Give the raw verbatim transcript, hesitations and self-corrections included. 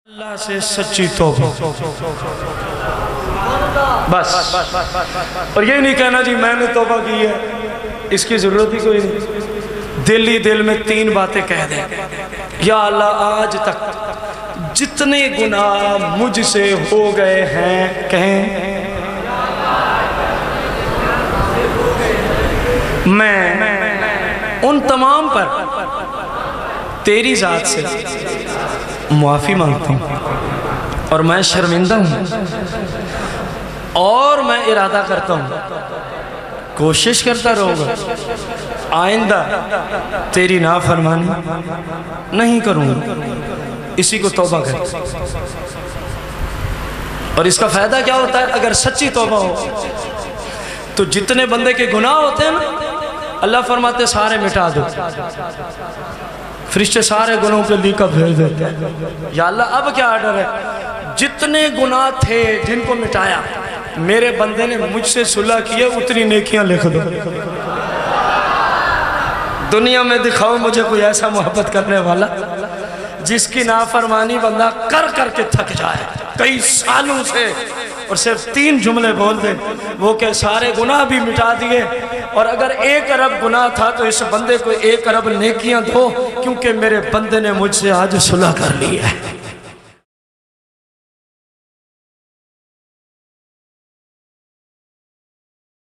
اللہ سے سچی توبہ بس، اور یہ نہیں کہنا جی میں نے توبہ کی ہے، اس کی ضرورت ہی کوئی نہیں۔ دل ہی دل میں تین باتیں کہہ دیں، یا اللہ آج تک جتنے گناہ مجھ سے ہو گئے ہیں، کہیں میں ان تمام پر تیری ذات سے معافی مانگتا ہوں، اور میں شرمندہ ہوں، اور میں ارادہ کرتا ہوں، کوشش کرتا رہوں گا آئندہ تیری نافرمانی نہیں کروں گا۔ اسی کو توبہ کہتے ہیں۔ اور اس کا فائدہ کیا ہوتا ہے؟ اگر سچی توبہ ہو تو جتنے بندے کے گناہ ہوتے ہیں نا، اللہ فرماتے سارے مٹا دو، فرشتے سارے گناہوں کے لیکا بھیج دیتے ہیں۔ یا اللہ اب کیا آرڈر ہے؟ جتنے گناہ تھے جن کو مٹایا، میرے بندے نے مجھ سے صلح کیے، اتنی نیکیاں لکھ دو۔ دنیا میں دکھاؤ مجھے کوئی ایسا محبت کرنے والا جس کی نافرمانی بندہ کر کر کے تھک جائے کئی سالوں سے، اور صرف تین جملے بول دے، وہ کہ سارے گناہ بھی مٹا دیے، اور اگر ایک ارب گناہ تھا تو اس بندے کو ایک ارب نیکیاں دو، کیونکہ میرے بندے نے مجھ سے آج صلح کر لی ہے۔